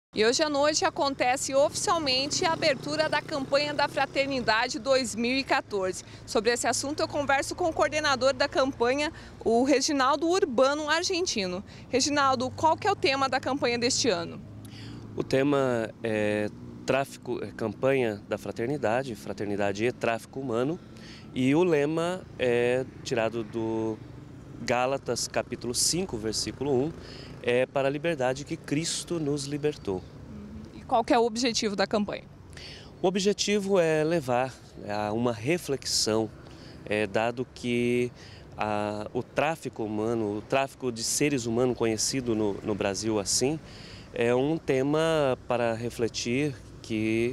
E hoje à noite acontece oficialmente a abertura da campanha da Fraternidade 2014. Sobre esse assunto eu converso com o coordenador da campanha, o Reginaldo Urbano, argentino. Reginaldo, qual que é o tema da campanha deste ano? O tema é campanha da fraternidade, fraternidade e tráfico humano, e o lema é tirado do Gálatas capítulo 5, versículo 1, é para a liberdade que Cristo nos libertou. E qual que é o objetivo da campanha? O objetivo é levar a uma reflexão, dado que o tráfico humano, o tráfico de seres humanos conhecido no Brasil assim, é um tema para refletir que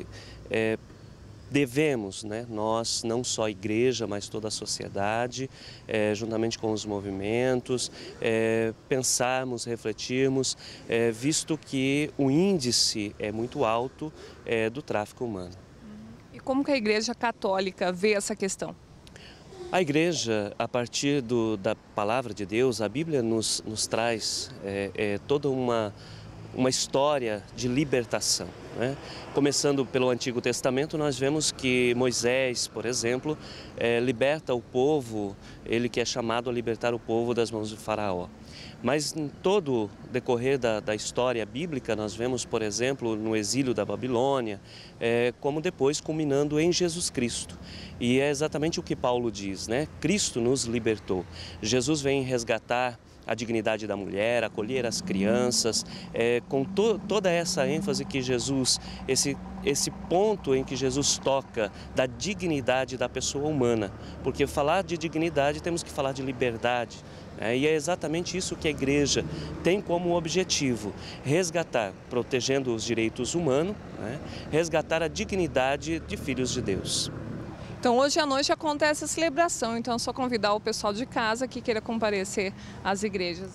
devemos, nós, não só a igreja, mas toda a sociedade, juntamente com os movimentos, pensarmos, refletirmos, visto que o índice é muito alto do tráfico humano. E como que a Igreja Católica vê essa questão? A igreja, a partir da palavra de Deus, a Bíblia nos traz toda uma história de libertação, Começando pelo Antigo Testamento, nós vemos que Moisés, por exemplo, liberta o povo, ele que é chamado a libertar o povo das mãos de Faraó. Mas em todo o decorrer da história bíblica, nós vemos, por exemplo, no exílio da Babilônia, como depois culminando em Jesus Cristo. E é exatamente o que Paulo diz, Cristo nos libertou. Jesus vem resgatar a dignidade da mulher, acolher as crianças, com toda essa ênfase que Jesus, esse ponto em que Jesus toca da dignidade da pessoa humana, porque falar de dignidade temos que falar de liberdade, e é exatamente isso que a igreja tem como objetivo, resgatar, protegendo os direitos humanos, resgatar a dignidade de filhos de Deus. Então hoje à noite acontece a celebração, então é só convidar o pessoal de casa que queira comparecer às igrejas.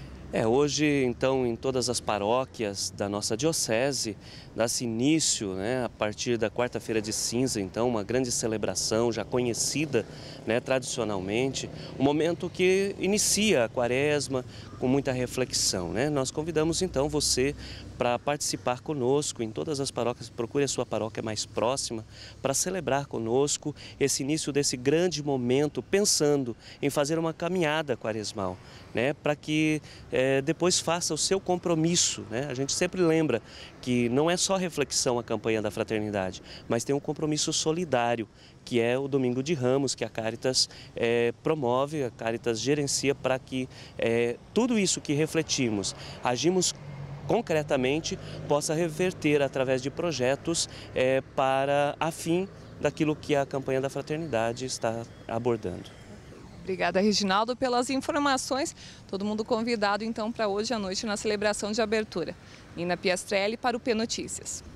Hoje, então, em todas as paróquias da nossa diocese, dá-se início, a partir da quarta-feira de cinza, então, uma grande celebração já conhecida, tradicionalmente, um momento que inicia a quaresma com muita reflexão, Nós convidamos, então, você para participar conosco em todas as paróquias, procure a sua paróquia mais próxima para celebrar conosco esse início desse grande momento, pensando em fazer uma caminhada quaresmal, para que depois faça o seu compromisso, A gente sempre lembra que não é só reflexão a campanha da fraternidade, mas tem um compromisso solidário, que é o Domingo de Ramos, que a Caritas promove, a Caritas gerencia para que tudo isso que refletimos, agimos concretamente, possa reverter através de projetos para a fim daquilo que a campanha da fraternidade está abordando. Obrigada, Reginaldo, pelas informações. Todo mundo convidado, então, para hoje à noite na celebração de abertura. Nina Piastrelli para o P Notícias.